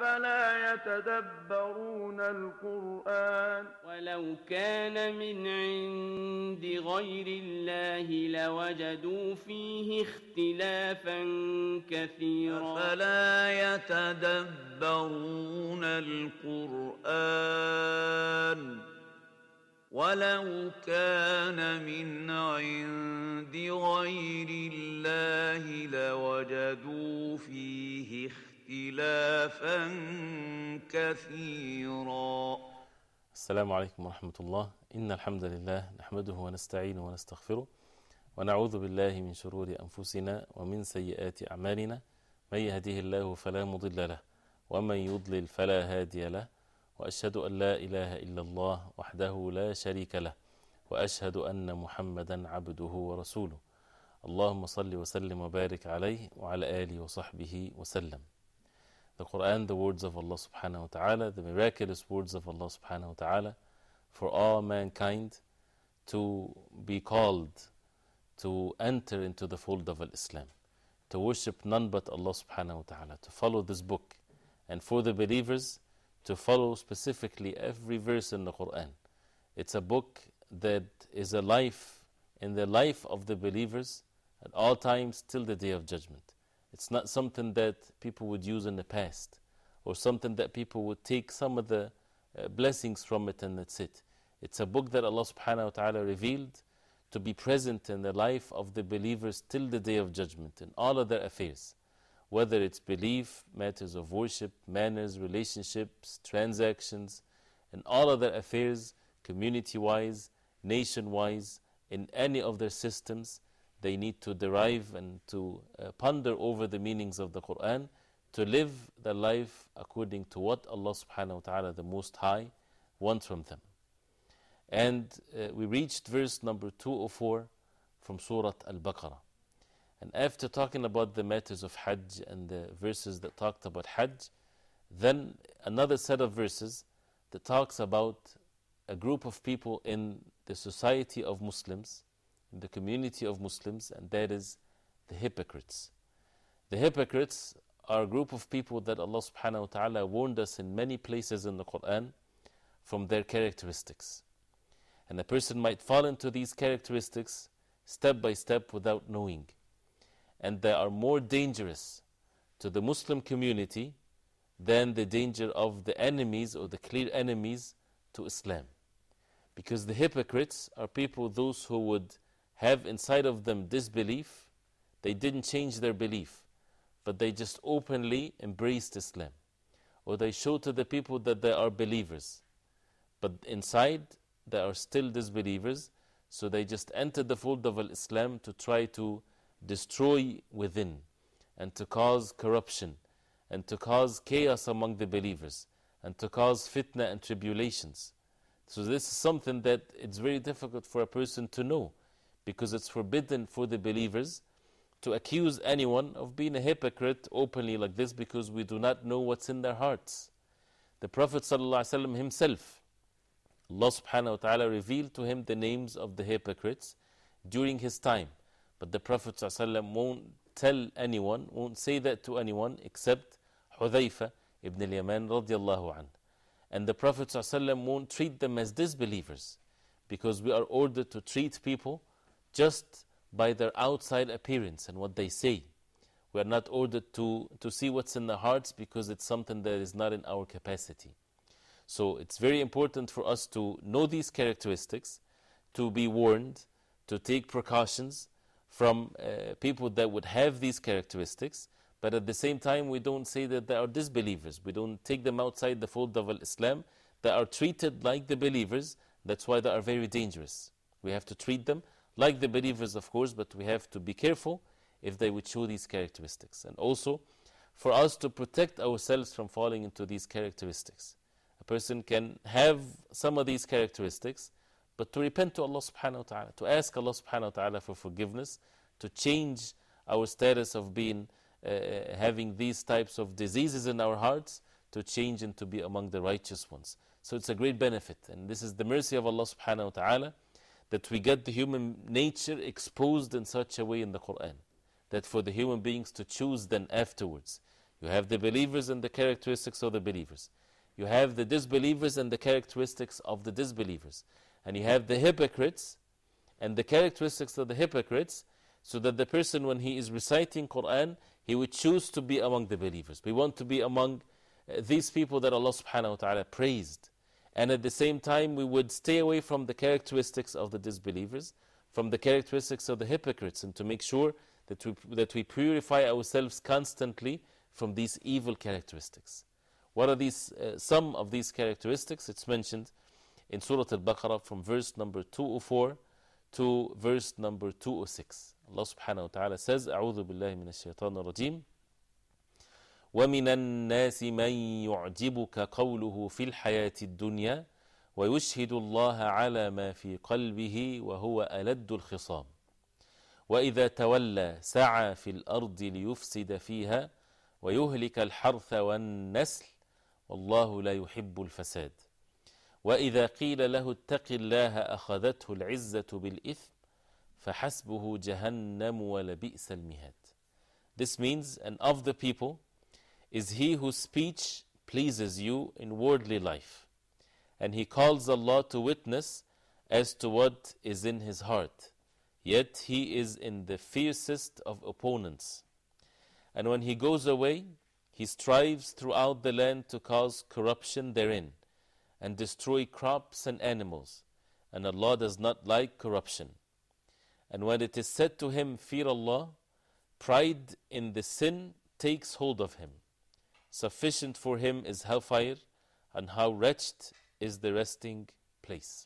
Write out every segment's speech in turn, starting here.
أفلا يتدبرون القرآن ولو كان من عند غير الله لوجدوا فيه اختلافا كثيرا أفلا يتدبرون القرآن ولو كان من عند غير الله لوجدوا فيه اختلافا كثيرا. السلام عليكم ورحمة الله. إن الحمد لله نحمده ونستعينه ونستغفره ونعوذ بالله من شرور أنفسنا ومن سيئات أعمالنا. من يهده الله فلا مضل له ومن يضلل فلا هادي له، وأشهد أن لا إله إلا الله وحده لا شريك له، وأشهد أن محمدا عبده ورسوله. اللهم صل وسلم وبارك عليه وعلى آله وصحبه وسلم. The Quran, the words of Allah subhanahu wa ta'ala, the miraculous words of Allah subhanahu wa ta'ala for all mankind to be called to enter into the fold of Islam, to worship none but Allah subhanahu wa ta'ala, to follow this book, and for the believers to follow specifically every verse in the Quran. It's a book that is a life in the life of the believers at all times till the Day of Judgment. It's not something that people would use in the past, or something that people would take some of the blessings from it and that's it. It's a book that Allah subhanahu wa ta'ala revealed to be present in the life of the believers till the Day of Judgment in all of their affairs, whether it's belief, matters of worship, manners, relationships, transactions, and all of their affairs, community-wise, nation-wise, in any of their systems. They need to derive and to ponder over the meanings of the Quran, to live their life according to what Allah subhanahu wa ta'ala, the Most High, wants from them. And we reached verse number 204 from Surah Al-Baqarah. And after talking about the matters of Hajj and the verses that talked about Hajj, then another set of verses that talks about a group of people in the society of Muslims, in the community of Muslims, and that is the hypocrites. The hypocrites are a group of people that Allah subhanahu wa ta'ala warned us in many places in the Quran from their characteristics. And a person might fall into these characteristics step by step without knowing. And they are more dangerous to the Muslim community than the danger of the enemies or the clear enemies to Islam. Because the hypocrites are people, those who would have inside of them disbelief. They didn't change their belief, but they just openly embraced Islam. Or they show to the people that they are believers, but inside they are still disbelievers. So they just entered the fold of Islam to try to destroy within, and to cause corruption, and to cause chaos among the believers, and to cause fitna and tribulations. So this is something that it's very difficult for a person to know, because it's forbidden for the believers to accuse anyone of being a hypocrite openly like this, because we do not know what's in their hearts. The Prophet ﷺ himself, Allah subhanahu wa ta'ala revealed to him the names of the hypocrites during his time. But the Prophet ﷺ won't tell anyone, won't say that to anyone except Hudhayfa ibn al-Yaman radiallahu anhu. And the Prophet ﷺ won't treat them as disbelievers, because we are ordered to treat people just by their outside appearance and what they say. We are not ordered to see what's in their hearts, because it's something that is not in our capacity. So it's very important for us to know these characteristics, to be warned, to take precautions from people that would have these characteristics. But at the same time, we don't say that they are disbelievers. We don't take them outside the fold of Islam. They are treated like the believers. That's why they are very dangerous. We have to treat them like the believers, of course, but we have to be careful if they would show these characteristics. And also, for us to protect ourselves from falling into these characteristics. A person can have some of these characteristics, but to repent to Allah subhanahu wa ta'ala, to ask Allah subhanahu wa ta'ala for forgiveness, to change our status of being, having these types of diseases in our hearts, to change and to be among the righteous ones. So it's a great benefit, and this is the mercy of Allah subhanahu wa ta'ala, that we get the human nature exposed in such a way in the Quran, that for the human beings to choose then afterwards, You have the believers and the characteristics of the believers. You have the disbelievers and the characteristics of the disbelievers. And you have the hypocrites and the characteristics of the hypocrites, so that the person, when he is reciting Quran, he would choose to be among the believers. We want to be among these people that Allah subhanahu wa ta'ala praised. And at the same time, we would stay away from the characteristics of the disbelievers, from the characteristics of the hypocrites, and to make sure that we purify ourselves constantly from these evil characteristics. What are these? Some of these characteristics? It's mentioned in Surah Al-Baqarah from verse number 204 to verse number 206. Allah subhanahu wa ta'ala says, أعوذ بالله من الشيطان الرجيم ومن الناس من يعجبك قوله في الحياة الدنيا ويشهد الله على ما في قلبه وهو ألد الخصام وإذا تولى سعى في الأرض ليفسد فيها ويهلك الحرث والنسل والله لا يحب الفساد وإذا قيل له اتق الله أخذته العزة بالإثم فحسبه جهنم ولبئس المهاد. This means, and of the people is he whose speech pleases you in worldly life, and he calls Allah to witness as to what is in his heart, yet he is in the fiercest of opponents. And when he goes away, he strives throughout the land to cause corruption therein, and destroy crops and animals, and Allah does not like corruption. And when it is said to him, fear Allah, pride in the sin takes hold of him. Sufficient for him is hellfire, and how wretched is the resting place.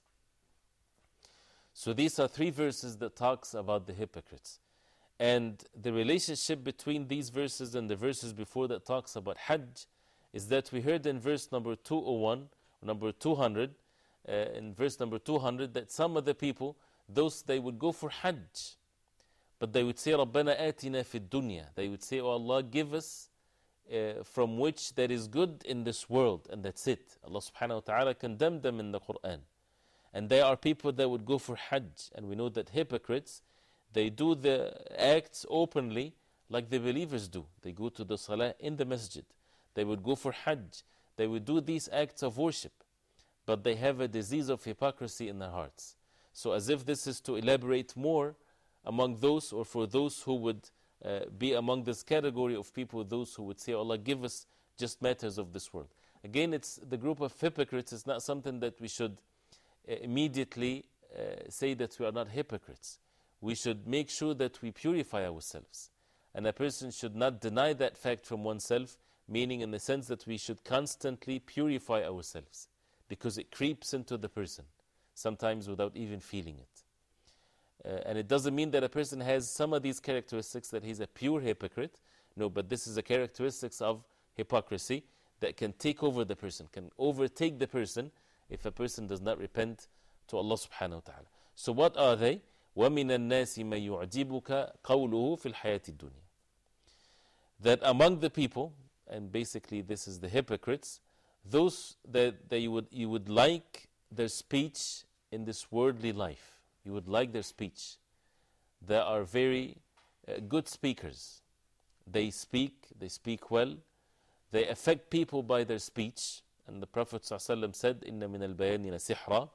So these are three verses that talks about the hypocrites. And the relationship between these verses and the verses before that talks about Hajj is that we heard in verse number 201, number 200, in verse number 200, that some of the people, those they would go for Hajj, but they would say, رَبَّنَا آتِنَا فِي الدُّنْيَا. They would say, oh Allah, give us from which there is good in this world, and that's it. Allah subhanahu wa ta'ala condemned them in the Quran. And there are people that would go for Hajj, and we know that hypocrites, they do the acts openly like the believers do. They go to the salah in the masjid. They would go for Hajj. They would do these acts of worship, but they have a disease of hypocrisy in their hearts. So as if this is to elaborate more among those, or for those who would be among this category of people, those who would say, Allah, give us just matters of this world. Again, it's the group of hypocrites. It's not something that we should immediately say that we are not hypocrites. We should make sure that we purify ourselves. And a person should not deny that fact from oneself, meaning in the sense that we should constantly purify ourselves, because it creeps into the person, sometimes without even feeling it. And it doesn't mean that a person has some of these characteristics that he's a pure hypocrite. No, but this is a characteristics of hypocrisy that can take over the person, can overtake the person if a person does not repent to Allah subhanahu wa ta'ala. So what are they? وَمِنَ النَّاسِ مَن يُعْجِبُكَ قَوْلُهُ فِي الْحَيَاةِ الدُّنْيَا. That among the people, and basically this is the hypocrites, those that you would like their speech in this worldly life. You would like their speech. They are very good speakers. They speak well. They affect people by their speech. And the Prophet ﷺ said, إِنَّ مِنَ الْبَيَانِ لَسِحْرًا,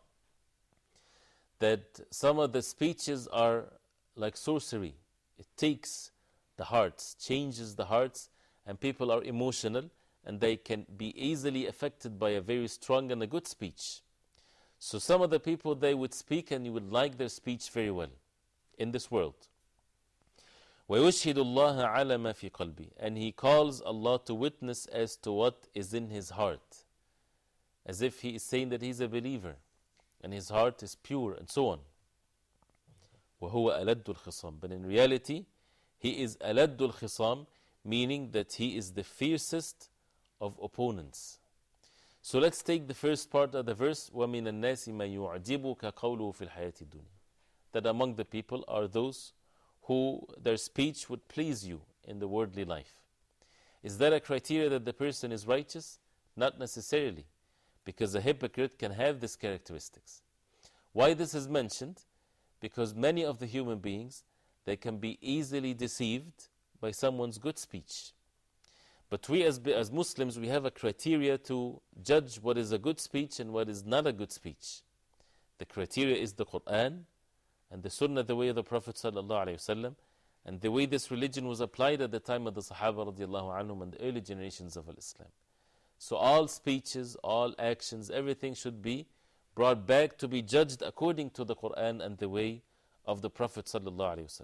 that some of the speeches are like sorcery. It takes the hearts, changes the hearts, and people are emotional, and they can be easily affected by a very strong and a good speech. So some of the people, they would speak and you would like their speech very well in this world. وَيُشْهِدُ اللَّهَ عَلَى مَا فِي قَلْبِهِ. And he calls Allah to witness as to what is in his heart, as if he is saying that he's a believer and his heart is pure, and so on. وَهُوَ أَلَدُّ الْخِصَامِ. But in reality, he is أَلَدُّ الْخِصَامِ, meaning that he is the fiercest of opponents. So let's take the first part of the verse, وَمِنَ النَّاسِ مَن يُعْجِبُكَ قَوْلُهُ فِي الْحَيَاةِ الدُّنْيَا. That among the people are those who their speech would please you in the worldly life. Is that a criteria that the person is righteous? Not necessarily, because a hypocrite can have these characteristics. Why this is mentioned? Because many of the human beings, they can be easily deceived by someone's good speech. But we as Muslims, we have a criteria to judge what is a good speech and what is not a good speech. The criteria is the Quran and the Sunnah, the way of the Prophet ﷺ, and the way this religion was applied at the time of the Sahaba radiallahu anhum and the early generations of Islam. So all speeches, all actions, everything should be brought back to be judged according to the Quran and the way of the Prophet ﷺ.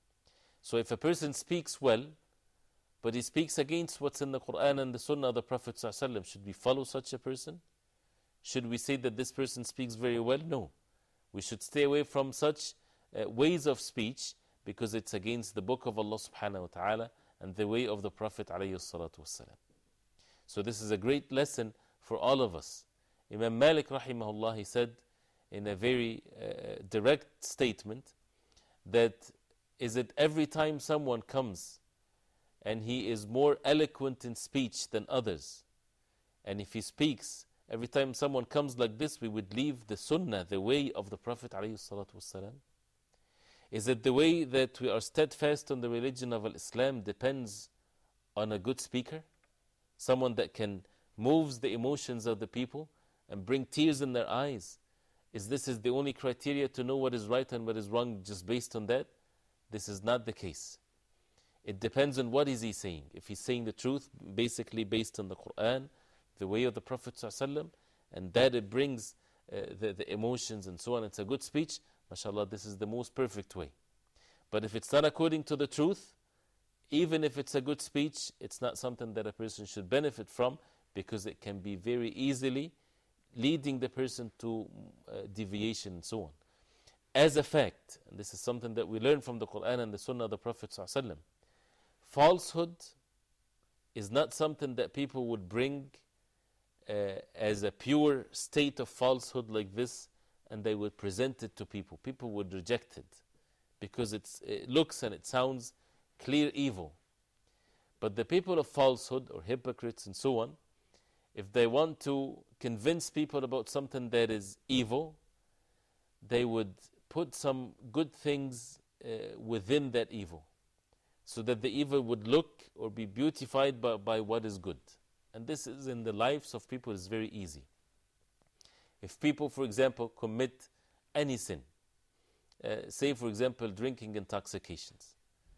So if a person speaks well, but he speaks against what's in the Quran and the Sunnah of the Prophet ﷺ, should we follow such a person? Should we say that this person speaks very well? No. We should stay away from such ways of speech because it's against the book of Allah subhanahu wa ta'ala and the way of the Prophet alayhi salatu wasalam. So this is a great lesson for all of us. Imam Malik rahimahullah, he said in a very direct statement that is it every time someone comes and he is more eloquent in speech than others, and if he speaks, every time someone comes like this, we would leave the sunnah, the way of the Prophet ﷺ? Is it the way that we are steadfast on the religion of Islam depends on a good speaker? Someone that can move the emotions of the people and bring tears in their eyes. Is this the only criteria to know what is right and what is wrong just based on that? This is not the case. It depends on what is he saying. If he's saying the truth, basically based on the Quran, the way of the Prophet ﷺ, and that it brings the emotions and so on, it's a good speech, mashallah, this is the most perfect way. But if it's not according to the truth, even if it's a good speech, it's not something that a person should benefit from because it can be very easily leading the person to deviation and so on. As a fact, and this is something that we learn from the Quran and the Sunnah of the Prophet ﷺ, falsehood is not something that people would bring as a pure state of falsehood like this, and they would present it to people. People would reject it because it looks and it sounds clear evil. But the people of falsehood or hypocrites and so on, if they want to convince people about something that is evil, they would put some good things within that evil, so that the evil would look or be beautified by what is good. And this is in the lives of people is very easy. If people, for example, commit any sin, say for example drinking intoxications,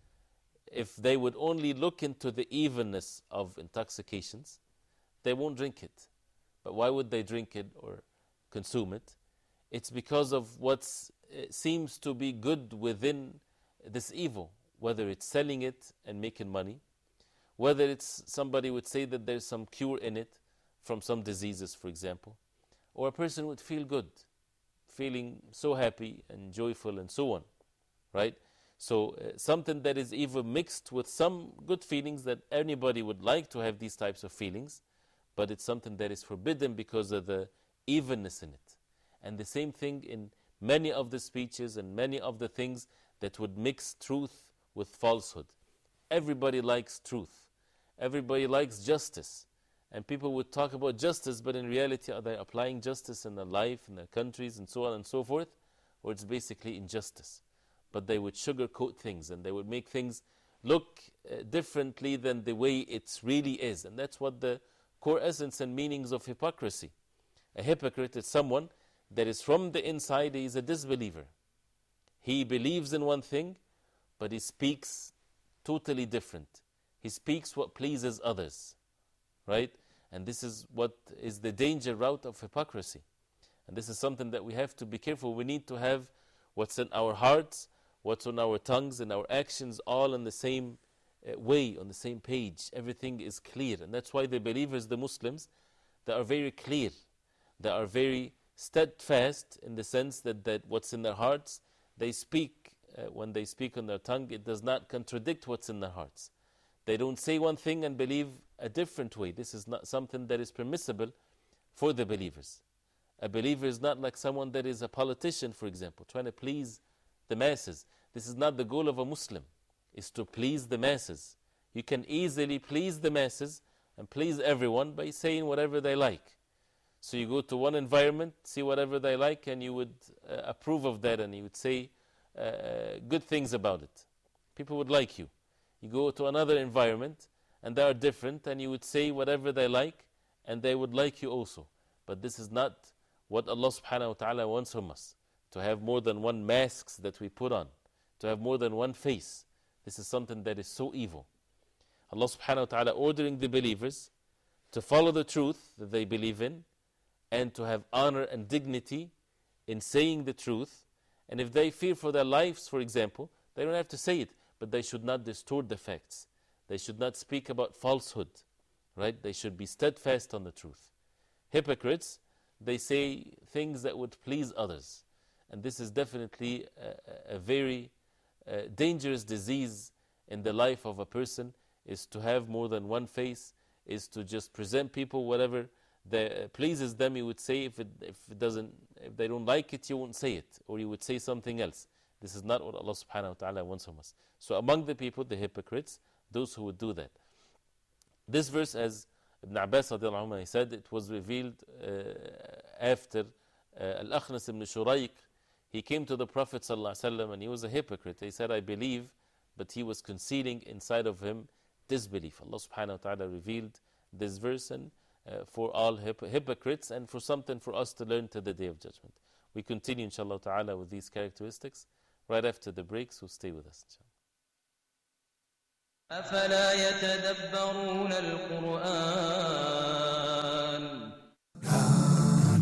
if they would only look into the evilness of intoxications, they won't drink it. But why would they drink it or consume it? It's because of what seems to be good within this evil, whether it's selling it and making money, whether it's somebody would say that there's some cure in it from some diseases, for example, or a person would feel good, feeling so happy and joyful and so on, right? So something that is evil mixed with some good feelings that anybody would like to have these types of feelings, but it's something that is forbidden because of the evilness in it. And the same thing in many of the speeches and many of the things that would mix truth with falsehood. Everybody likes truth. Everybody likes justice. And people would talk about justice, but in reality, are they applying justice in their life, in their countries, and so on and so forth? Or it's basically injustice. But they would sugarcoat things, and they would make things look differently than the way it really is. And that's what the core essence and meanings of hypocrisy. A hypocrite is someone that is from the inside, he is a disbeliever. He believes in one thing, but he speaks totally different. He speaks what pleases others, right? And this is what is the danger route of hypocrisy. And this is something that we have to be careful. We need to have what's in our hearts, what's on our tongues and our actions all in the same way, on the same page. Everything is clear. And that's why the believers, the Muslims, they are very clear. They are very steadfast in the sense that what's in their hearts, they speak. When they speak on their tongue, it does not contradict what's in their hearts. They don't say one thing and believe a different way. This is not something that is permissible for the believers. A believer is not like someone that is a politician, for example, trying to please the masses. This is not the goal of a Muslim, is to please the masses. You can easily please the masses and please everyone by saying whatever they like. So you go to one environment, see whatever they like, and you would approve of that, and you would say good things about it. People would like you. You go to another environment, and they are different, and you would say whatever they like, and they would like you also. But this is not what Allah subhanahu wa ta'ala wants from us. To have more than one masks that we put on, to have more than one face. This is something that is so evil. Allah subhanahu wa ta'ala ordering the believers to follow the truth that they believe in, and to have honor and dignity in saying the truth. And if they fear for their lives, for example, they don't have to say it, but they should not distort the facts. They should not speak about falsehood, right? They should be steadfast on the truth. Hypocrites, they say things that would please others. And this is definitely a very dangerous disease in the life of a person, is to have more than one face, is to just present people whatever that pleases them. You would say, if they don't like it, you won't say it, or you would say something else. This is not what Allah subhanahu wa ta'ala wants from us. So among the people, the hypocrites, those who would do that. This verse, as Ibn Abbas radiallahu anhu, he said, it was revealed after Al-Akhnas ibn Shuraiq. He came to the Prophet sallallahu alaihi wasallam, and he was a hypocrite. He said, I believe, but he was concealing inside of him disbelief. Allah subhanahu wa ta'ala revealed this verse, and for all hypocrites, and for something for us to learn to the Day of Judgment. We continue inshallah ta'ala with these characteristics right after the break, so stay with us inshallah. أفلا يتدبرون القرآن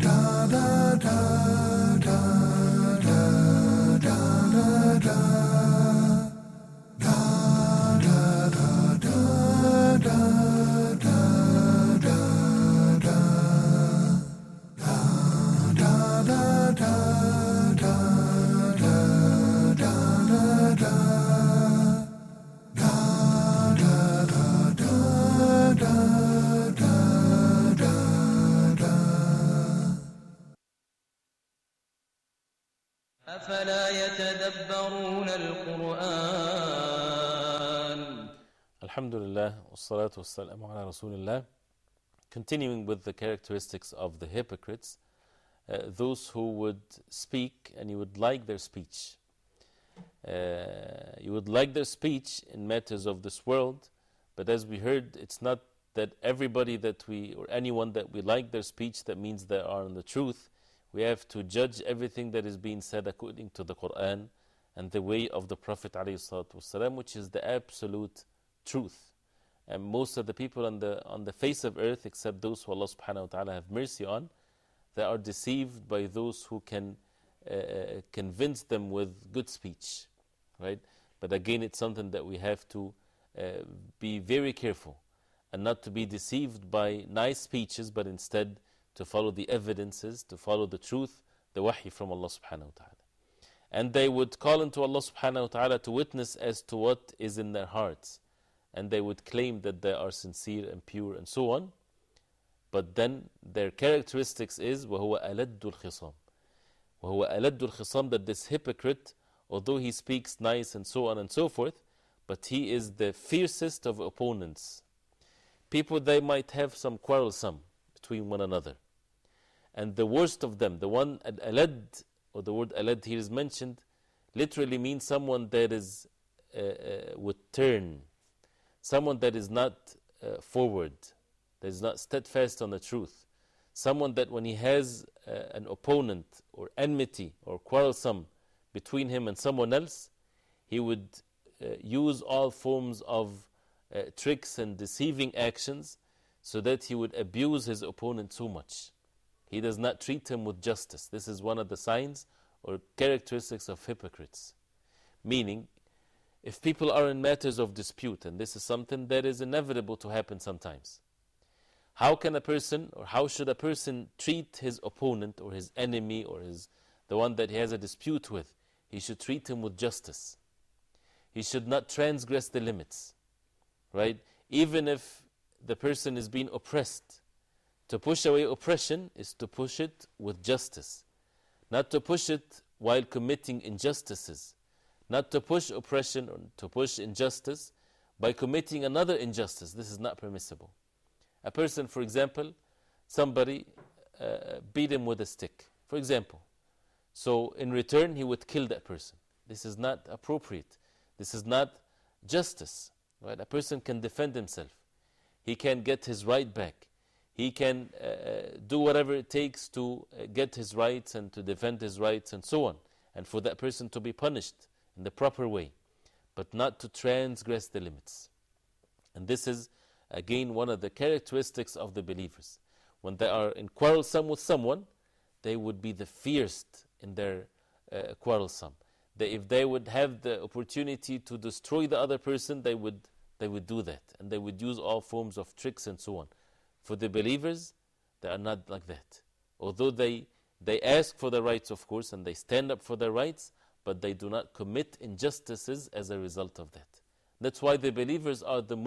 أفلا يتدبرون القرآن. Alhamdulillah, wassalatu wassalamu ala Rasulillah. Continuing with the characteristics of the hypocrites, those who would speak and you would like their speech. You would like their speech in matters of this world, but as we heard, it's not that everybody that we, or anyone that we like their speech, that means they are in the truth. We have to judge everything that is being said according to the Quran and the way of the Prophet ﷺ, which is the absolute truth. And most of the people on the face of earth, except those who Allah subhanahu wa ta'ala have mercy on, they are deceived by those who can convince them with good speech, right? But again, it's something that we have to be very careful and not to be deceived by nice speeches, but instead to follow the evidences, to follow the truth, the wahi from Allah subhanahu wa ta'ala. And they would call unto Allah subhanahu wa ta'ala to witness as to what is in their hearts. And they would claim that they are sincere and pure and so on. But then their characteristics is وَهُوَ أَلَدُّ الْخِصَامِ. وَهُوَ أَلَدُّ الْخِصَامِ, that this hypocrite, although he speaks nice and so on and so forth, but he is the fiercest of opponents. People, they might have some quarrelsome between one another. And the worst of them, the one alad, or the word alad here is mentioned, literally means someone that is would turn, someone that is not forward, that is not steadfast on the truth, someone that when he has an opponent or enmity or quarrelsome between him and someone else, he would use all forms of tricks and deceiving actions so that he would abuse his opponent so much. He does not treat him with justice. This is one of the signs or characteristics of hypocrites. Meaning, if people are in matters of dispute, and this is something that is inevitable to happen sometimes, how can a person, or how should a person treat his opponent or his enemy or the one that he has a dispute with? He should treat him with justice. He should not transgress the limits, right? Even if the person is being oppressed, to push away oppression is to push it with justice. Not to push it while committing injustices. Not to push oppression or to push injustice by committing another injustice. This is not permissible. A person, for example, somebody beat him with a stick, for example. So in return, he would kill that person. This is not appropriate. This is not justice. Right? A person can defend himself. he can get his right back. He can do whatever it takes to get his rights and to defend his rights and so on. And for that person to be punished in the proper way, but not to transgress the limits. And this is, again, one of the characteristics of the believers. When they are in quarrelsome with someone, they would be the fiercest in their quarrelsome. If they would have the opportunity to destroy the other person, they would do that. And they would use all forms of tricks and so on. For the believers, they are not like that. Although they ask for their rights, of course, and they stand up for their rights, but they do not commit injustices as a result of that. That's why the believers are the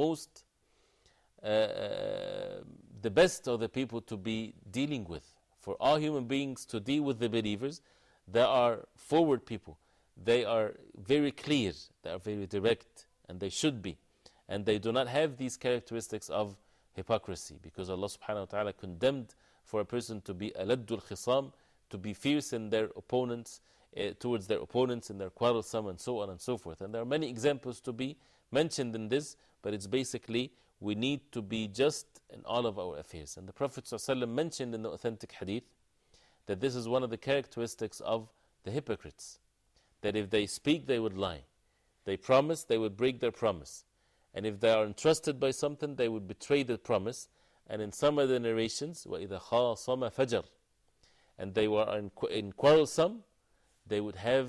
best of the people to be dealing with. For all human beings to deal with the believers, they are forward people. They are very clear, they are very direct, and they should be. And they do not have these characteristics of hypocrisy, because Allah subhanahu wa ta'ala condemned for a person to be aladdul khisam, to be fierce in their opponents, towards their opponents in their quarrelsome and so on and so forth. And there are many examples to be mentioned in this, but it's basically we need to be just in all of our affairs. And the Prophet ﷺ mentioned in the authentic hadith that this is one of the characteristics of the hypocrites, that if they speak, they would lie. They promise, they would break their promise. And if they are entrusted by something, they would betray the promise. And in some of the narrations, وَإِذَا خَاصَمَ فَجَرٍ, and they were in quarrelsome, they would have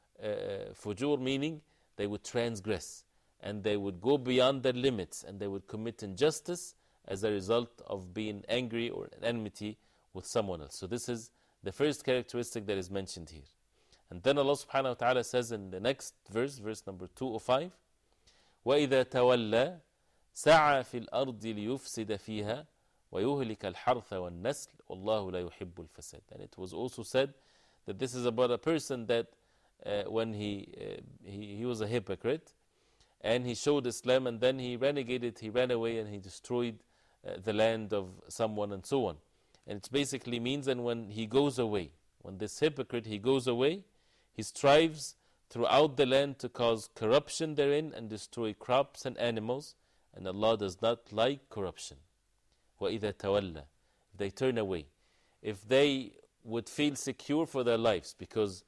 fujur, meaning they would transgress. And they would go beyond their limits, and they would commit injustice as a result of being angry or an enmity with someone else. So this is the first characteristic that is mentioned here. And then Allah subhanahu wa ta'ala says in the next verse, verse number 205, وَإِذَا تَوَلَّى سَعَى فِي الْأَرْضِ لِيُفْسِدَ فِيهَا وَيُهْلِكَ الْحَرْثَ وَالنَّسْلِ وَاللَّهُ لَا يُحِبُّ الْفَسَادِ. And it was also said that this is about a person that when he was a hypocrite, and he showed Islam, and then he renegated, he ran away, and he destroyed the land of someone and so on. And it basically means that when he goes away, when this hypocrite, he goes away, he strives throughout the land to cause corruption therein and destroy crops and animals, and Allah does not like corruption. وَإِذَا تَوَلَّى, if they turn away, if they would feel secure for their lives, because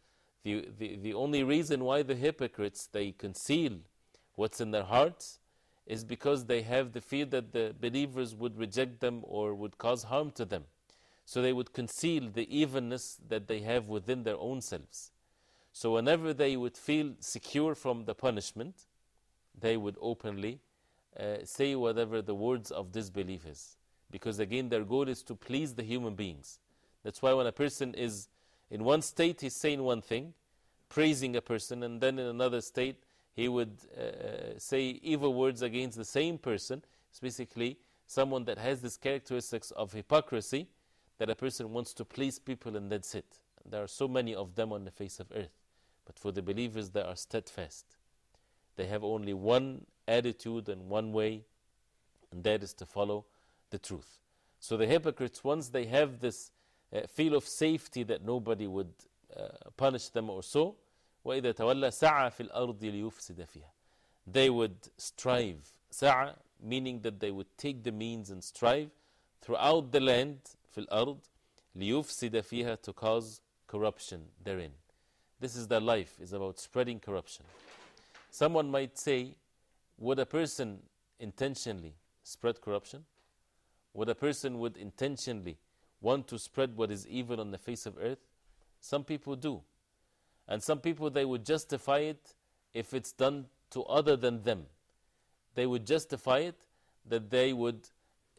the only reason why the hypocrites, they conceal what's in their hearts, is because they have the fear that the believers would reject them or would cause harm to them. So they would conceal the evenness that they have within their own selves. So whenever they would feel secure from the punishment, they would openly say whatever the words of disbelief is. Because again, their goal is to please the human beings. That's why when a person is in one state, he's saying one thing, praising a person, and then in another state, he would say evil words against the same person. It's basically someone that has these characteristics of hypocrisy, that a person wants to please people and that's it. There are so many of them on the face of earth. But for the believers, they are steadfast. They have only one attitude and one way, and that is to follow the truth. So the hypocrites, once they have this feel of safety that nobody would punish them or so, وَإِذَا تَوَلَّى سَعَى فِي الْأَرْضِ لِيُفْسِدَ فِيهَا, they would strive. Sa'a, meaning that they would take the means and strive throughout the land, fil ard, لِيُفْسِدَ فِيهَا, to cause corruption therein. This is their life, is about spreading corruption. Someone might say, would a person intentionally spread corruption? Would a person would intentionally want to spread what is evil on the face of earth? Some people do. And some people, they would justify it if it's done to other than them. They would justify it that they would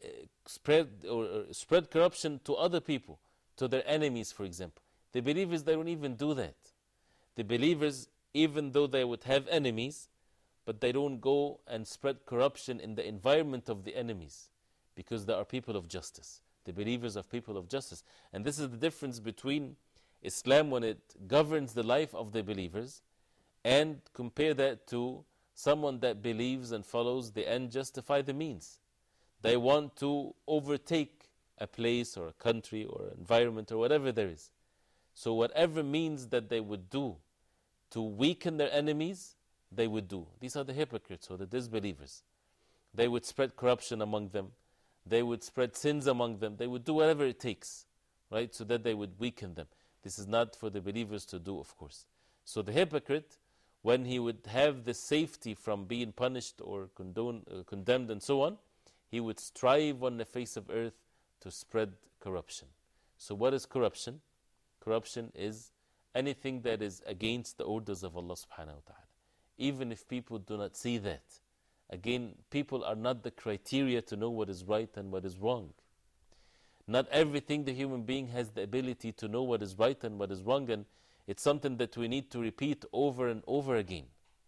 spread corruption to other people, to their enemies, for example. The believers, they don't even do that. The believers, even though they would have enemies, but they don't go and spread corruption in the environment of the enemies, because they are people of justice. The believers are people of justice. And this is the difference between Islam when it governs the life of the believers, and compare that to someone that believes and follows the end justify the means. They want to overtake a place or a country or an environment or whatever there is. So whatever means that they would do to weaken their enemies, they would do. These are the hypocrites or the disbelievers. They would spread corruption among them. They would spread sins among them. They would do whatever it takes, right, so that they would weaken them. This is not for the believers to do, of course. So the hypocrite, when he would have the safety from being punished or condemned and so on, he would strive on the face of earth to spread corruption. So what is corruption? Corruption is anything that is against the orders of Allah subhanahu wa ta'ala. Even if people do not see that. Again, people are not the criteria to know what is right and what is wrong. Not everything the human being has the ability to know what is right and what is wrong, and it's something that we need to repeat over and over again.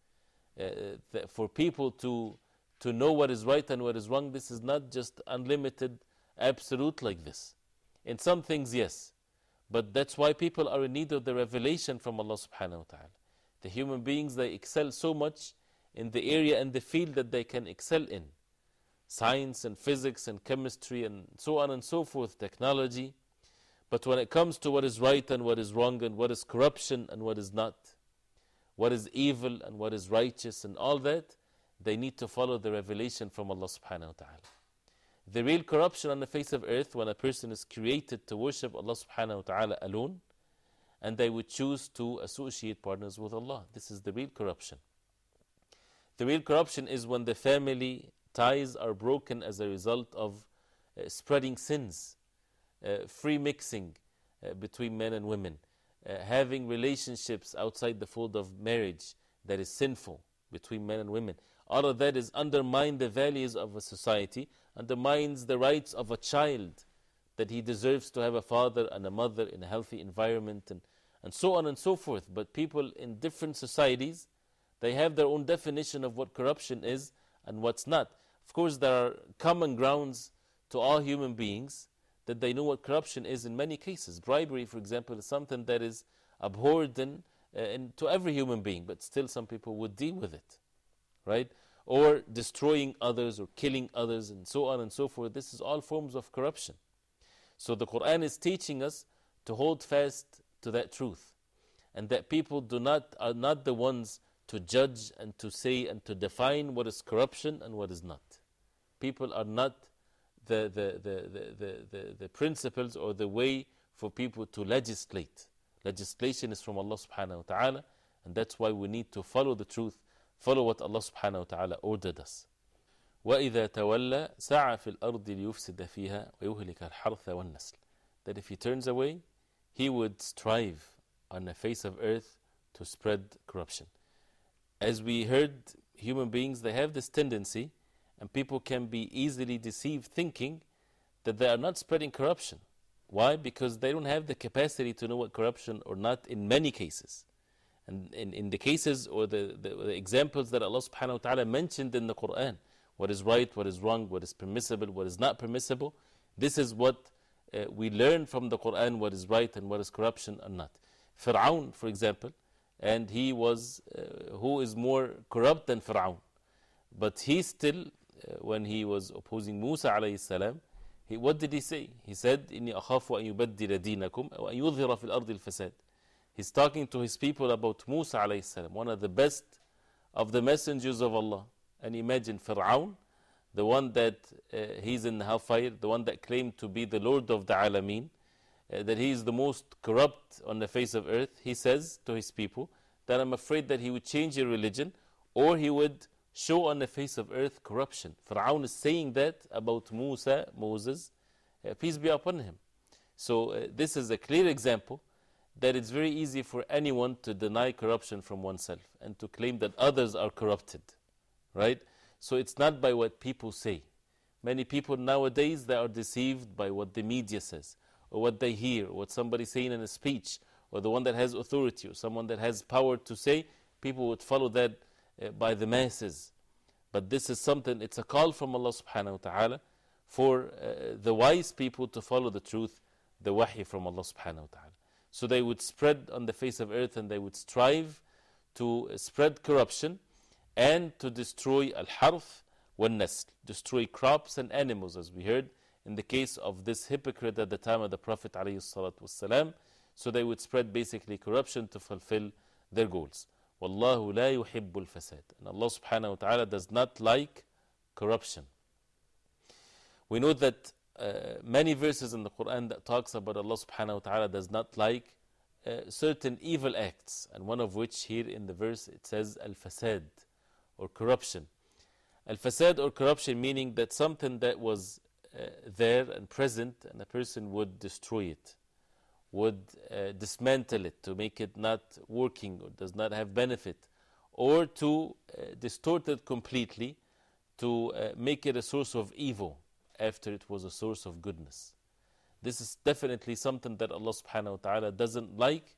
For people to know what is right and what is wrong, this is not just unlimited, absolute like this. In some things, yes. But that's why people are in need of the revelation from Allah subhanahu wa ta'ala. The human beings, they excel so much in the area and the field that they can excel in. Science and physics and chemistry and so on and so forth, technology. But when it comes to what is right and what is wrong and what is corruption and what is not, what is evil and what is righteous and all that, they need to follow the revelation from Allah subhanahu wa ta'ala. The real corruption on the face of earth, when a person is created to worship Allah subhanahu wa ta'ala alone, and they would choose to associate partners with Allah. This is the real corruption. The real corruption is when the family ties are broken as a result of spreading sins, free mixing between men and women, having relationships outside the fold of marriage that is sinful between men and women. All of that is undermine the values of a society, undermines the rights of a child, that he deserves to have a father and a mother in a healthy environment, and so on and so forth. But people in different societies, they have their own definition of what corruption is and what's not. Of course, there are common grounds to all human beings that they know what corruption is in many cases. Bribery, for example, is something that is abhorred to every human being, but still some people would deal with it, right? Or destroying others or killing others and so on and so forth. This is all forms of corruption. So the Quran is teaching us to hold fast to that truth, and that people are not the ones to judge and to say and to define what is corruption and what is not. People are not the principles or the way for people to legislate. Legislation is from Allah subhanahu wa ta'ala, and that's why we need to follow the truth, follow what Allah subhanahu wa ta'ala ordered us. وَإِذَا تَوَلَّى سَعَى فِي الْأَرْضِ لِيُفْسِدَ فِيهَا وَيُهْلِكَ الْحَرْثَ وَالنَّسْلَ. That if he turns away, he would strive on the face of earth to spread corruption. As we heard, human beings, they have this tendency, and people can be easily deceived thinking that they are not spreading corruption. Why? Because they don't have the capacity to know what corruption or not in many cases. And in the cases or the examples that Allah subhanahu wa ta'ala mentioned in the Quran, what is right, what is wrong, what is permissible, what is not permissible, this is what we learn from the Quran, what is right and what is corruption and not. Fir'aun, for example, and he was, who is more corrupt than Fir'aun? But he still, when he was opposing Musa alayhi salam, what did he say? He said, إِنِّي أَخَافُ أَن يُبَدِّلَ دِينَكُمْ وَأَن يُظْهِرَ فِي الْأَرْضِ الْفَسَادِ. He's talking to his people about Musa alayhi salam, one of the best of the messengers of Allah. And imagine Fir'aun, the one that he's in hellfire, the one that claimed to be the Lord of the Alameen, that he is the most corrupt on the face of earth. He says to his people that I'm afraid that he would change your religion, or he would show on the face of earth corruption. Fir'aun is saying that about Moses, peace be upon him. So this is a clear example that it's very easy for anyone to deny corruption from oneself and to claim that others are corrupted, right? So it's not by what people say. Many people nowadays, they are deceived by what the media says, or what they hear, or what somebody saying in a speech, or the one that has authority, or someone that has power to say. People would follow that by the masses. But this is something, it's a call from Allah subhanahu wa ta'ala for the wise people to follow the truth, the wahi from Allah subhanahu wa ta'ala. So they would spread on the face of earth, and they would strive to spread corruption and to destroy al-harth wal-nasl, destroy crops and animals, as we heard in the case of this hypocrite at the time of the Prophet alayhi salatu wassalam. So they would spread basically corruption to fulfill their goals. Wallahu la yuhibbul fasad. And Allah subhanahu wa ta'ala does not like corruption. We know that many verses in the Quran that talks about Allah subhanahu wa ta'ala does not like certain evil acts, and one of which here in the verse it says al-fasad, or corruption. Al-fasad or corruption meaning that something that was there and present, and a person would destroy it, would dismantle it to make it not working or does not have benefit, or to distort it completely to make it a source of evil after it was a source of goodness. This is definitely something that Allah subhanahu wa ta'ala doesn't like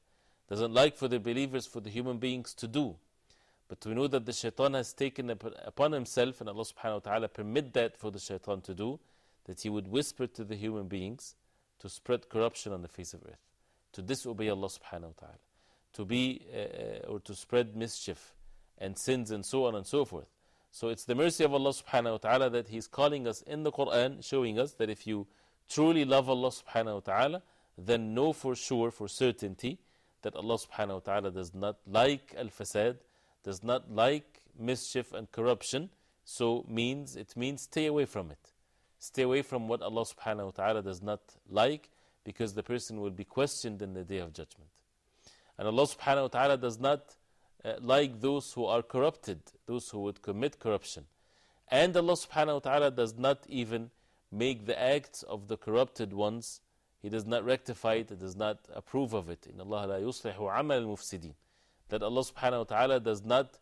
for the believers, for the human beings to do. But we know that the shaitan has taken upon himself, and Allah subhanahu wa ta'ala permit that for the shaitan to do, that he would whisper to the human beings to spread corruption on the face of earth, to disobey Allah subhanahu wa ta'ala, to be or to spread mischief and sins and so on and so forth. So it's the mercy of Allah subhanahu wa ta'ala that He's calling us in the Quran, showing us that if you truly love Allah subhanahu wa ta'ala, then know for sure, for certainty, that Allah subhanahu wa ta'ala does not like al-fasad, does not like mischief and corruption. So it means stay away from it. Stay away from what Allah subhanahu wa ta'ala does not like, because the person will be questioned in the Day of Judgment. And Allah subhanahu wa ta'ala does not like those who are corrupted, those who would commit corruption. And Allah subhanahu wa ta'ala does not even make the acts of the corrupted ones, He does not rectify it, He does not approve of it. إِنَّ اللَّهَ لَا يُصْلِحُ عَمَلَ الْمُفْسِدِينَ. That Allah subhanahu wa ta'ala does not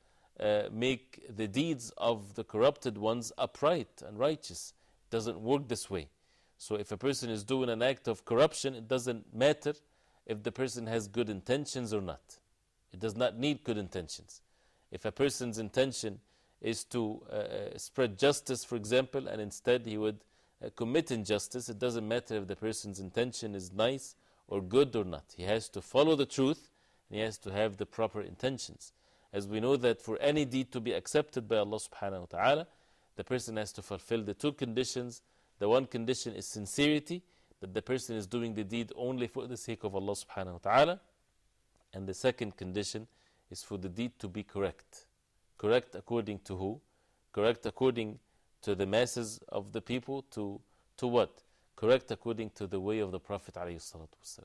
make the deeds of the corrupted ones upright and righteous. It doesn't work this way. So if a person is doing an act of corruption, it doesn't matter if the person has good intentions or not. It does not need good intentions. If a person's intention is to spread justice, for example, and instead he would commit injustice, it doesn't matter if the person's intention is nice or good or not. He has to follow the truth, and he has to have the proper intentions. As we know that for any deed to be accepted by Allah subhanahu wa ta'ala, the person has to fulfill the two conditions. The one condition is sincerity, that the person is doing the deed only for the sake of Allah subhanahu wa ta'ala. And the second condition is for the deed to be correct. Correct according to who? Correct according to the masses of the people. To what? Correct according to the way of the Prophet ﷺ.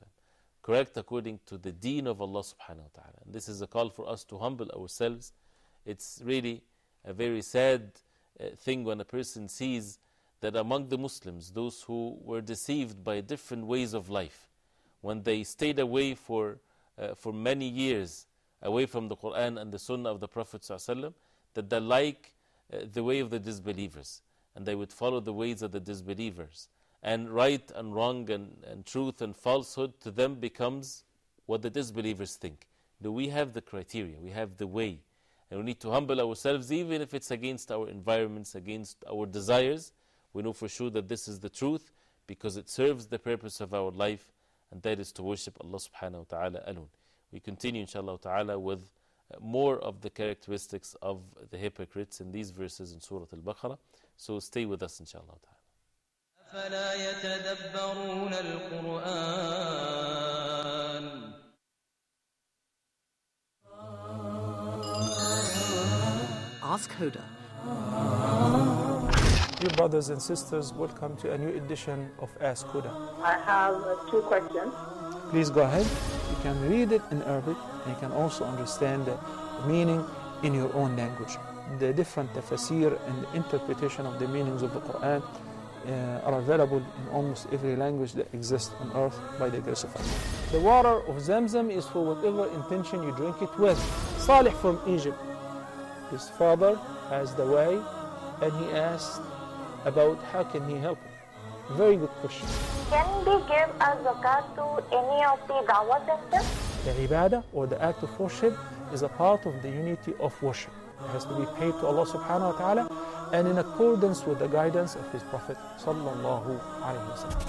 Correct according to the deen of Allah subhanahu wa ta'ala. And this is a call for us to humble ourselves. It's really a very sad thing when a person sees that among the Muslims, those who were deceived by different ways of life, when they stayed away for many years away from the Quran and the Sunnah of the Prophet ﷺ, that they like the way of the disbelievers, and they would follow the ways of the disbelievers, and right and wrong and truth and falsehood to them becomes what the disbelievers think. Do we have the criteria? We have the way, and we need to humble ourselves, even if it's against our environments, against our desires. We know for sure that this is the truth, because it serves the purpose of our life, and that is to worship Allah subhanahu wa ta'ala alone. We continue inshallah ta'ala with more of the characteristics of the hypocrites in these verses in Surah Al-Baqarah. So stay with us inshallah ta'ala. أفلا يتدبرون القرآن Ask Huda. Dear brothers and sisters, welcome to a new edition of Ask Huda. I have two questions. Please go ahead. You can read it in Arabic, and you can also understand the meaning in your own language. The different tafsir and the interpretation of the meanings of the Quran are available in almost every language that exists on earth by the grace of Allah. The water of Zamzam is for whatever intention you drink it with. Salih from Egypt, his father has the way, and he asked about how can he help him. Very good question. Can we give a zakat to any of the dawah centers? The ibadah, or the act of worship, is a part of the unity of worship. It has to be paid to Allah subhanahu wa ta'ala, and in accordance with the guidance of His Prophet sallallahu alayhi wa sallam.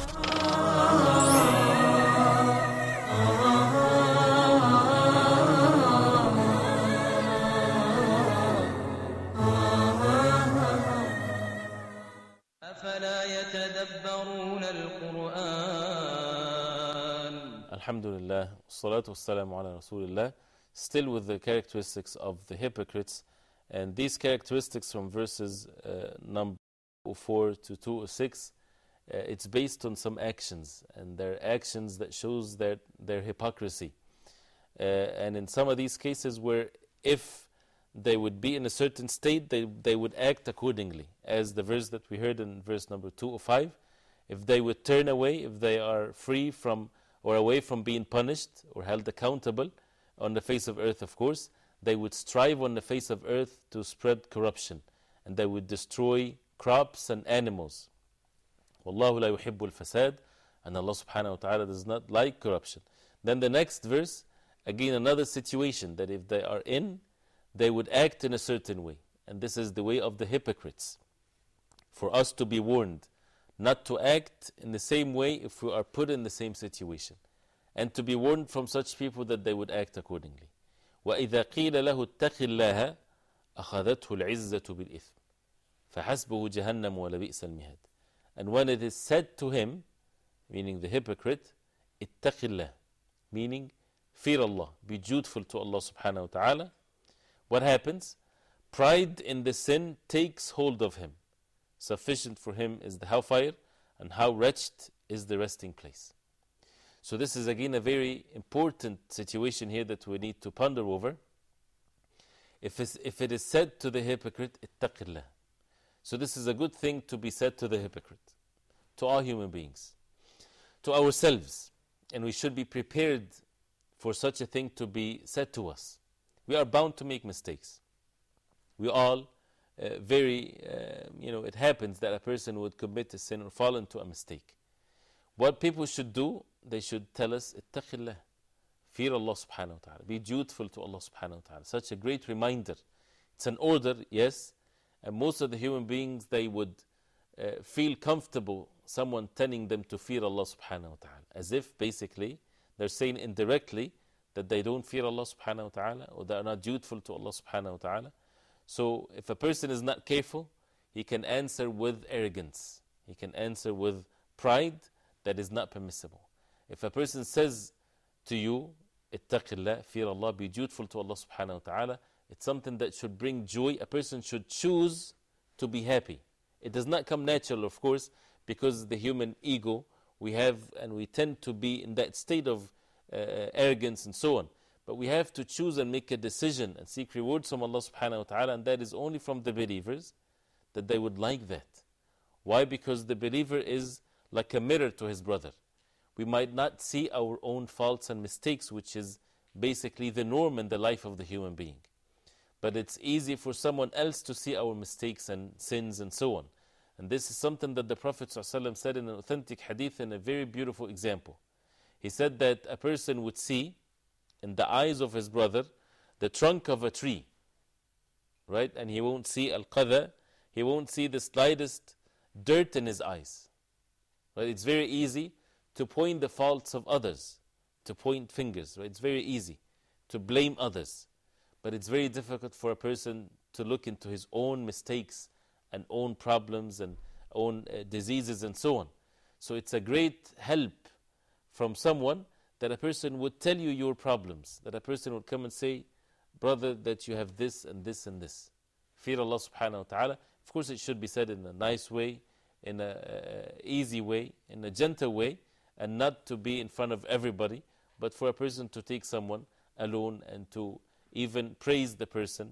Alhamdulillah, wassalatu wassalamu ala Rasulillah. Still with the characteristics of the hypocrites, And these characteristics from verses number 4 to 206, it's based on some actions, and their actions that shows their hypocrisy. And in some of these cases where if they would be in a certain state, they would act accordingly. As the verse that we heard in verse number 205, if they would turn away, if they are free from or away from being punished or held accountable on the face of earth, of course, they would strive on the face of earth to spread corruption, and they would destroy crops and animals. Wallahu la yuhibbul fasad, and Allah subhanahu wa ta'ala does not like corruption. Then the next verse, again another situation that if they are in, they would act in a certain way. And this is the way of the hypocrites. For us to be warned not to act in the same way if we are put in the same situation, and to be warned from such people that they would act accordingly. وَإِذَا قِيلَ لَهُ اتَّقِ اللَّهَ أَخَذَتْهُ الْعِزَّةُ بِالْإِثْمِ فَحَسْبُهُ جَهَنَّمُ وَلَبِئْسَ الْمِهَادُ. And when it is said to him, meaning the hypocrite, اتَّقِ اللَّهِ, meaning fear Allah, be dutiful to Allah subhanahu wa ta'ala, what happens? Pride in the sin takes hold of him. Sufficient for him is the hellfire, and how wretched is the resting place. So this is again a very important situation here that we need to ponder over. If it is said to the hypocrite, ittaqillah. So this is a good thing to be said to the hypocrite, to all human beings, to ourselves. And we should be prepared for such a thing to be said to us. We are bound to make mistakes. We all it happens that a person would commit a sin or fall into a mistake. What people should do, they should tell us, ittaqillah, fear Allah subhanahu wa ta'ala, be dutiful to Allah subhanahu wa ta'ala. Such a great reminder. It's an order, yes, and most of the human beings, they would feel comfortable someone telling them to fear Allah subhanahu wa ta'ala, as if basically they're saying indirectly that they don't fear Allah subhanahu wa ta'ala, or they are not dutiful to Allah subhanahu wa ta'ala. So if a person is not careful, he can answer with arrogance. He can answer with pride that is not permissible. If a person says to you, ittaqillah, fear Allah, be dutiful to Allah subhanahu wa ta'ala, it's something that should bring joy. A person should choose to be happy. It does not come natural, of course, because the human ego we have, and we tend to be in that state of arrogance and so on. But we have to choose and make a decision and seek rewards from Allah subhanahu wa ta'ala, and that is only from the believers, that they would like that. Why? Because the believer is like a mirror to his brother. We might not see our own faults and mistakes, which is basically the norm in the life of the human being. But it's easy for someone else to see our mistakes and sins and so on. And this is something that the Prophet ﷺ said in an authentic hadith, in a very beautiful example. He said that a person would see in the eyes of his brother the trunk of a tree, right? And he won't see al-qadha, he won't see the slightest dirt in his eyes. Right? It's very easy to point the faults of others, to point fingers. Right? It's very easy to blame others. But it's very difficult for a person to look into his own mistakes and own problems and own diseases and so on. So it's a great help from someone that a person would tell you your problems, that a person would come and say, brother, that you have this and this and this. Fear Allah subhanahu wa ta'ala. Of course, it should be said in a nice way, in an easy way, in a gentle way, and not to be in front of everybody, but for a person to take someone alone and to even praise the person,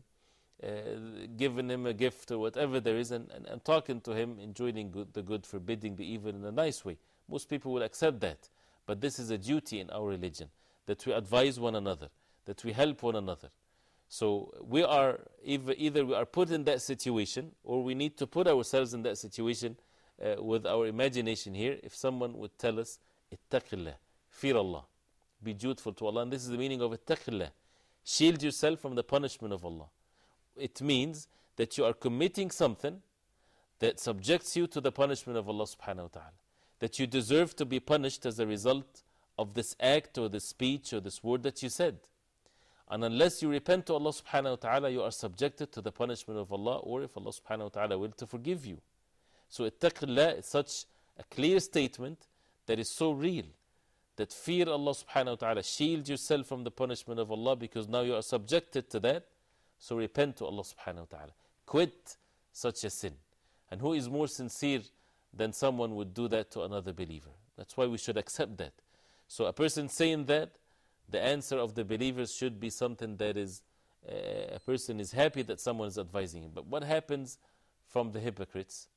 giving him a gift or whatever there is, and talking to him, enjoining the good, forbidding the evil in a nice way. Most people will accept that. But this is a duty in our religion, that we advise one another, that we help one another. So we are either we are put in that situation, or we need to put ourselves in that situation with our imagination here. If someone would tell us, ittaqillah, fear Allah, be dutiful to Allah. And this is the meaning of ittaqillah. Shield yourself from the punishment of Allah. It means that you are committing something that subjects you to the punishment of Allah subhanahu wa ta'ala. That you deserve to be punished as a result of this act or this speech or this word that you said. And unless you repent to Allah subhanahu wa ta'ala, you are subjected to the punishment of Allah, or if Allah subhanahu wa ta'ala will, to forgive you. So ittaqillah is such a clear statement that is so real, that fear Allah subhanahu wa ta'ala, shield yourself from the punishment of Allah, because now you are subjected to that So repent to Allah subhanahu wa ta'ala. Quit such a sin. And who is more sincere than someone would do that to another believer? That's why we should accept that. So a person saying that, the answer of the believers should be something that is, a person is happy that someone is advising him. But what happens from the hypocrites?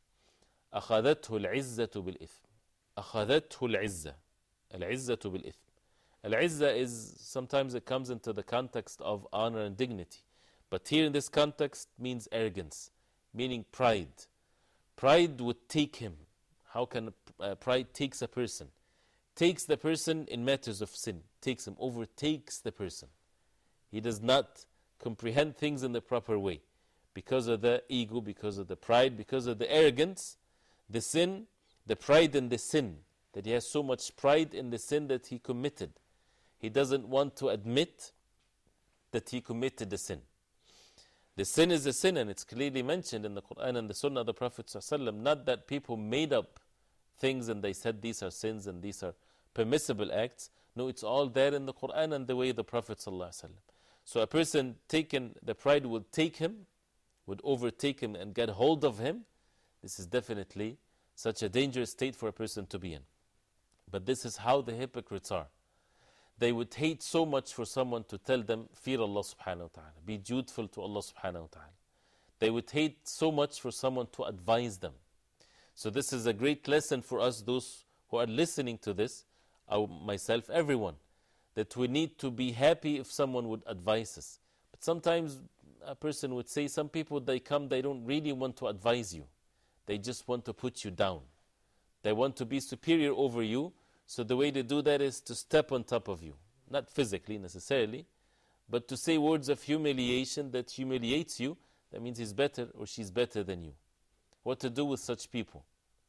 أخذته العزة بالإثم. أخذته العزة. العزة بالإثم. Al-Izzah is, sometimes it comes into the context of honor and dignity. But here in this context means arrogance, meaning pride. Pride would take him. How can pride takes a person? Takes the person in matters of sin. Takes him, overtakes the person. He does not comprehend things in the proper way. Because of the ego, because of the pride, because of the arrogance, the sin, the pride in the sin, that he has so much pride in the sin that he committed. He doesn't want to admit that he committed the sin. The sin is a sin, and it's clearly mentioned in the Quran and the Sunnah of the Prophet ﷺ. Not that people made up things and they said these are sins and these are permissible acts. No, it's all there in the Quran and the way of the Prophet ﷺ. So a person taken, the pride will take him, would overtake him and get hold of him. This is definitely such a dangerous state for a person to be in. But this is how the hypocrites are. They would hate so much for someone to tell them, fear Allah subhanahu wa ta'ala, be dutiful to Allah subhanahu wa ta'ala. They would hate so much for someone to advise them. So this is a great lesson for us, those who are listening to this, myself, everyone, that we need to be happy if someone would advise us. But sometimes a person would say, some people, they come, they don't really want to advise you. They just want to put you down. They want to be superior over you. So the way to do that is to step on top of you. Not physically necessarily, but to say words of humiliation that humiliates you. That means he's better or she's better than you. What to do with such people?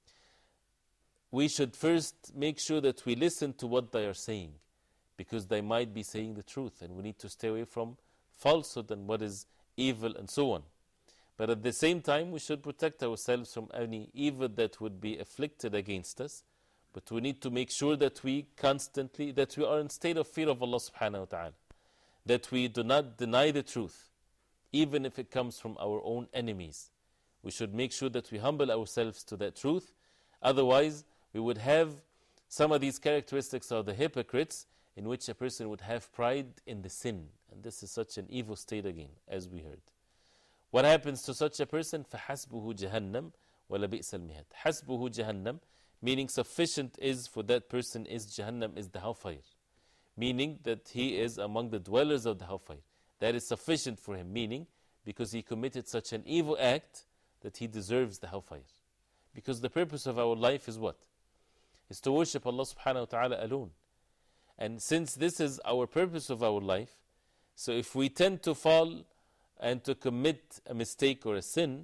We should first make sure that we listen to what they are saying, because they might be saying the truth, and we need to stay away from falsehood and what is evil and so on. But at the same time, we should protect ourselves from any evil that would be afflicted against us. But we need to make sure that we constantly, that we are in state of fear of Allah subhanahu wa ta'ala. That we do not deny the truth, even if it comes from our own enemies. We should make sure that we humble ourselves to that truth. Otherwise, we would have some of these characteristics of the hypocrites, in which a person would have pride in the sin. And this is such an evil state again, as we heard. What happens to such a person? فَحَسْبُهُ جَهَنَّمْ وَلَبِئْسَ الْمِهَادُ. حَسْبُهُ جَهَنَّمْ, meaning sufficient is for that person is Jahannam, is the hellfire. Meaning that he is among the dwellers of the hellfire. That is sufficient for him, meaning because he committed such an evil act that he deserves the hellfire. Because the purpose of our life is what? Is to worship Allah subhanahu wa ta'ala alone. And since this is our purpose of our life, so if we tend to fall and to commit a mistake or a sin,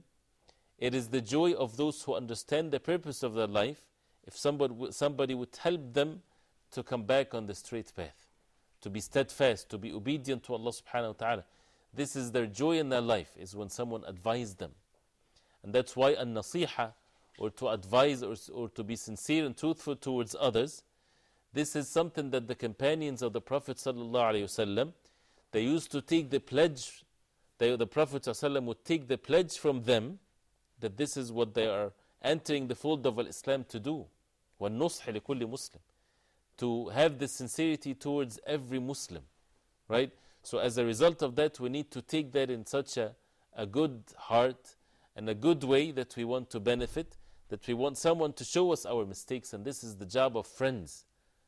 it is the joy of those who understand the purpose of their life if somebody would help them to come back on the straight path, to be steadfast, to be obedient to Allah subhanahu wa ta'ala. This is their joy in their life, is when someone advises them. And that's why an-nasiha, or to advise or to be sincere and truthful towards others, this is something that the companions of the Prophet sallallahu alaihi wasallam, they used to take the pledge. The Prophet sallallahu alaihi wasallam would take the pledge from them that this is what they are entering the fold of Islam to do. وَالنُّصْحِ لِكُلِّ مُسْلِمٍ, to have the sincerity towards every Muslim, right? So as a result of that, we need to take that in such a good heart and a good way that we want to benefit, that we want someone to show us our mistakes, and this is the job of friends.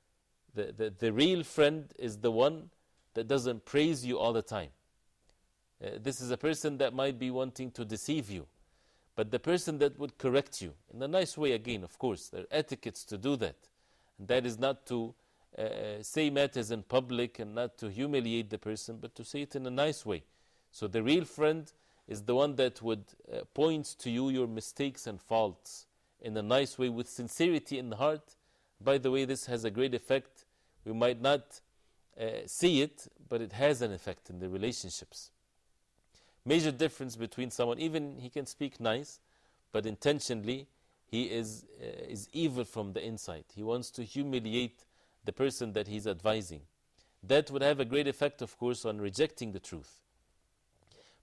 The real friend is the one that doesn't praise you all the time. This is a person that might be wanting to deceive you, but the person that would correct you, in a nice way again, of course, there are etiquettes to do that. And that is not to say matters in public and not to humiliate the person, but to say it in a nice way. So the real friend is the one that would point to you your mistakes and faults in a nice way with sincerity in the heart. By the way, this has a great effect. We might not see it, but it has an effect in the relationships. Major difference between someone, even he can speak nice, but intentionally he is evil from the inside. He wants to humiliate the person that he's advising. That would have a great effect, of course, on rejecting the truth.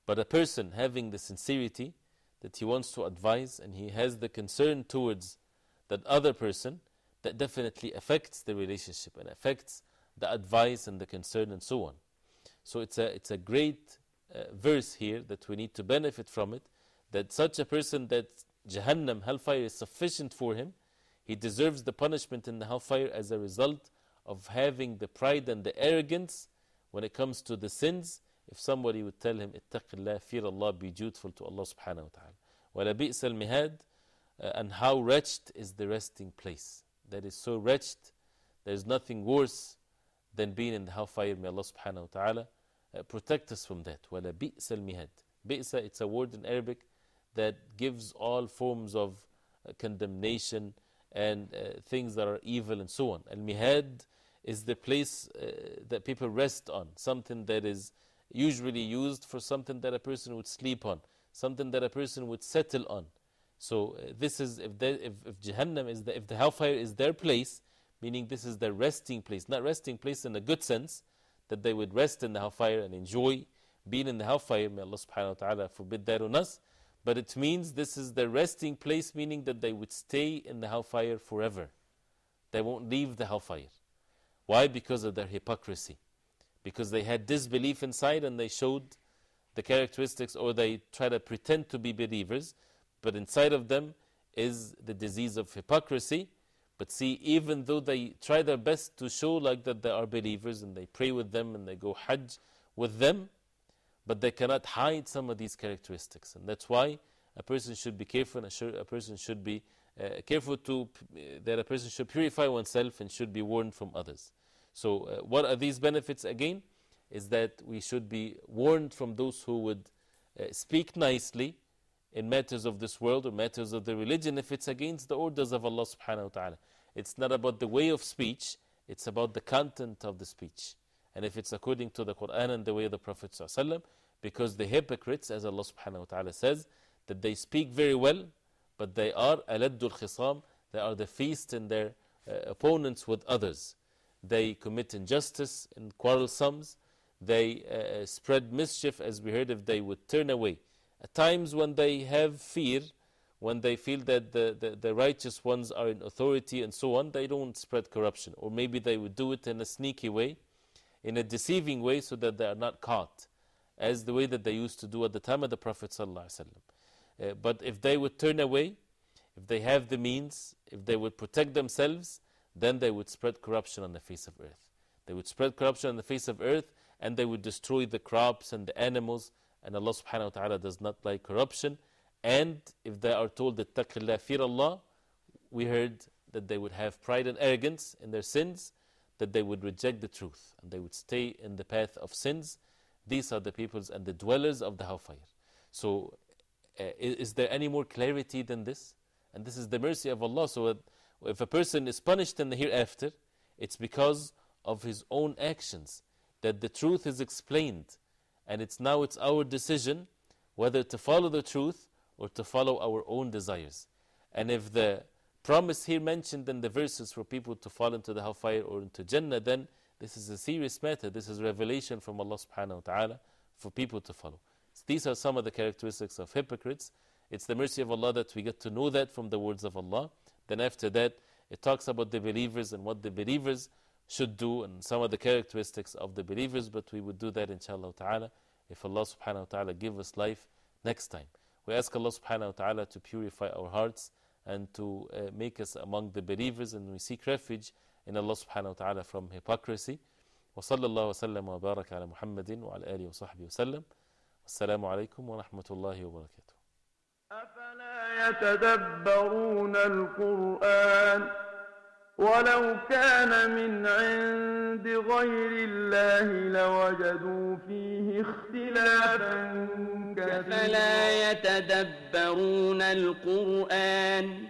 But a person having the sincerity that he wants to advise and he has the concern towards that other person, that definitely affects the relationship and affects the advice and the concern and so on. So it's a great verse here that we need to benefit from it, that such a person that Jahannam, hellfire, is sufficient for him, he deserves the punishment in the hellfire as a result of having the pride and the arrogance when it comes to the sins. If somebody would tell him, ittaqillah, fear Allah, be dutiful to Allah subhanahu wa ta'ala. Wala bi'sa al-mihad, and how wretched is the resting place. That is so wretched, there is nothing worse than being in the hellfire. May Allah subhanahu wa ta'ala protect us from that. Wala bi'sa al-mihad. Bi'sa, it's a word in Arabic that gives all forms of condemnation and things that are evil and so on. Al-mihad is the place that people rest on, something that is usually used for something that a person would sleep on, something that a person would settle on. So this is, if Jahannam is if the hellfire is their place, meaning this is their resting place, not resting place in a good sense, that they would rest in the hellfire and enjoy being in the hellfire. May Allah subhanahu wa ta'ala forbid that on us. But it means this is their resting place, meaning that they would stay in the hellfire forever. They won't leave the hellfire. Why? Because of their hypocrisy. Because they had disbelief inside and they showed the characteristics, or they try to pretend to be believers, but inside of them is the disease of hypocrisy. But see, even though they try their best to show like that they are believers and they pray with them and they go Hajj with them, but they cannot hide some of these characteristics. And that's why a person should be careful, and a person should be careful that a person should purify oneself and should be warned from others. So what are these benefits again? Is that we should be warned from those who would speak nicely in matters of this world or matters of the religion if it's against the orders of Allah subhanahu wa ta'ala. It's not about the way of speech, it's about the content of the speech. And if it's according to the Quran and the way of the Prophet sallallahu alaihi wasallam, because the hypocrites, as Allah subhanahu wa ta'ala says, that they speak very well, but they are aladdul khisam, they are the feast in their opponents with others. They commit injustice and quarrelsomes. They spread mischief, as we heard, if they would turn away. At times when they have fear, when they feel that the righteous ones are in authority and so on, they don't spread corruption. Or maybe they would do it in a sneaky way, in a deceiving way, so that they are not caught, as the way that they used to do at the time of the Prophet ﷺ. But if they would turn away, if they have the means, if they would protect themselves, then they would spread corruption on the face of earth. They would spread corruption on the face of earth, and they would destroy the crops and the animals. And Allah subhanahu wa ta'ala does not like corruption. And if they are told that taqillah, fear Allah, we heard that they would have pride and arrogance in their sins, that they would reject the truth and they would stay in the path of sins. These are the peoples and the dwellers of the hellfire. So is there any more clarity than this? And this is the mercy of Allah. So if a person is punished in the hereafter, it's because of his own actions, that the truth is explained. And it's our decision whether to follow the truth or to follow our own desires. And if the promise here mentioned in the verses for people to fall into the hellfire or into Jannah, then this is a serious matter. This is revelation from Allah subhanahu wa ta'ala for people to follow. So these are some of the characteristics of hypocrites. It's the mercy of Allah that we get to know that from the words of Allah. Then after that, it talks about the believers and what the believers should do and some of the characteristics of the believers, but we would do that inshallah ta'ala if Allah subhanahu wa ta'ala give us life next time. We ask Allah subhanahu wa ta'ala to purify our hearts and to make us among the believers, and we seek refuge in Allah subhanahu wa ta'ala from hypocrisy. Wa sallallahu wa sallam wa baraka ala Muhammadin wa ala alihi wa sahbihi wa sallam. Assalamu alaikum wa rahmatullahi wa barakatuh. أفلا يتدبرون القرآن ولو كان من عند غير الله لوجدوا فيه اختلافا كثيرا أفلا يتدبرون القرآن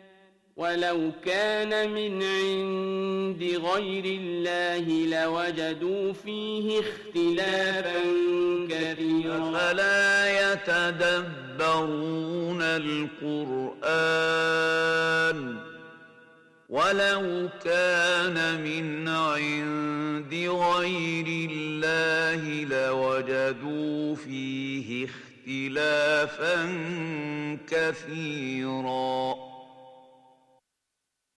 ولو كان من عند غير الله لوجدوا فيه اختلافا كثيرا أفلا يتدبرون القرآن ولو كان من عند غير الله لوجدوا فيه اختلافا كثيرا